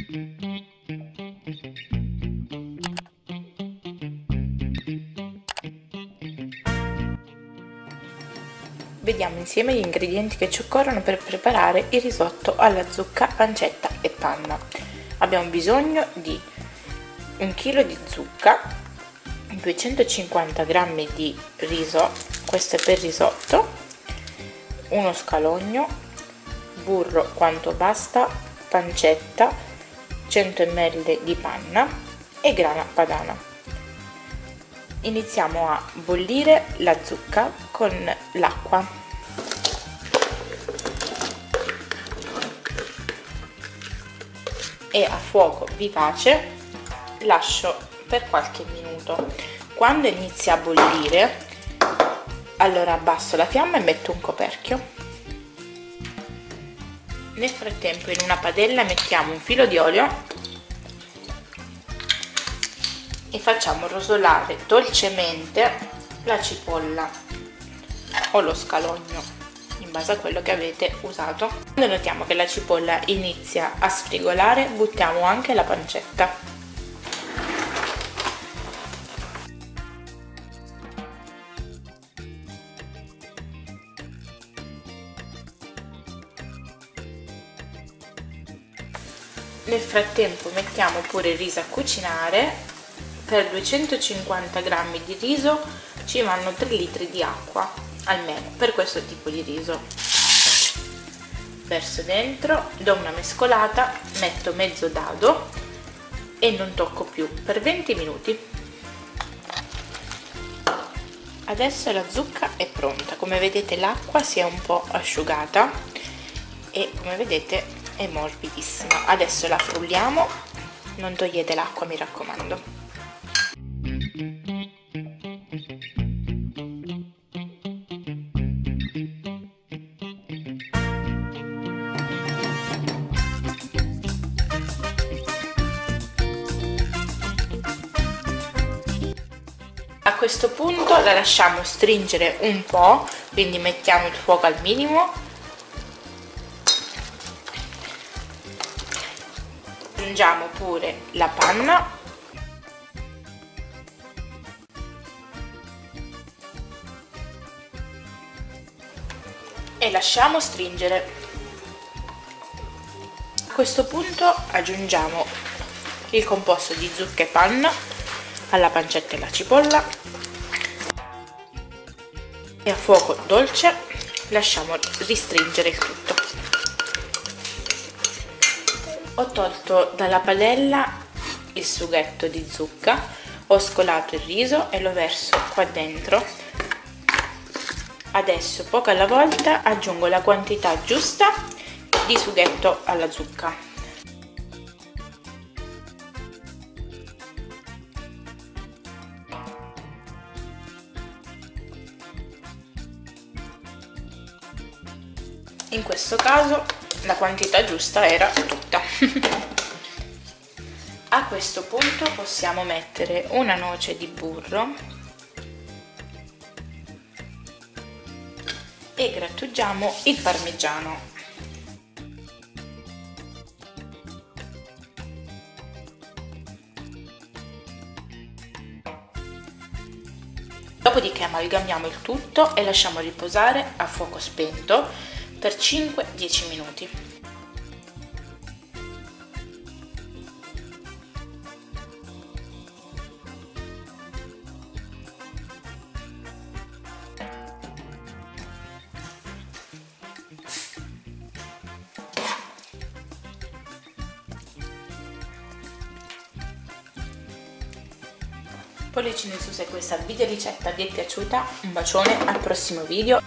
Vediamo insieme gli ingredienti che ci occorrono per preparare il risotto alla zucca, pancetta e panna. Abbiamo bisogno di 1 kg di zucca, 250 g di riso, questo è per risotto, uno scalogno, burro quanto basta, pancetta, 100 ml di panna e grana padano. Iniziamo a bollire la zucca con l'acqua. E a fuoco vivace lascio per qualche minuto. Quando inizia a bollire, allora abbasso la fiamma e metto un coperchio. Nel frattempo in una padella mettiamo un filo di olio e facciamo rosolare dolcemente la cipolla o lo scalogno in base a quello che avete usato. Quando notiamo che la cipolla inizia a sfrigolare, buttiamo anche la pancetta. Nel frattempo mettiamo pure il riso a cucinare. Per 250 g di riso ci vanno 3 litri di acqua, almeno per questo tipo di riso. Verso dentro, do una mescolata, metto mezzo dado e non tocco più per 20 minuti. Adesso la zucca è pronta, come vedete l'acqua si è un po' asciugata e come vedete è morbidissima. Adesso la frulliamo, non togliete l'acqua, mi raccomando. A questo punto la lasciamo stringere un po', quindi mettiamo il fuoco al minimo. Aggiungiamo pure la panna e lasciamo stringere. A questo punto aggiungiamo il composto di zucca e panna alla pancetta e alla cipolla e a fuoco dolce lasciamo ristringere il tutto. Ho tolto dalla padella il sughetto di zucca, ho scolato il riso e lo verso qua dentro. Adesso poco alla volta aggiungo la quantità giusta di sughetto alla zucca. In questo caso la quantità giusta era tutta. A questo punto possiamo mettere una noce di burro e grattugiamo il parmigiano. Dopodiché amalgamiamo il tutto e lasciamo riposare a fuoco spento per 5-10 minuti. Pollicino in su se questa video ricetta vi è piaciuta, un bacione, al prossimo video.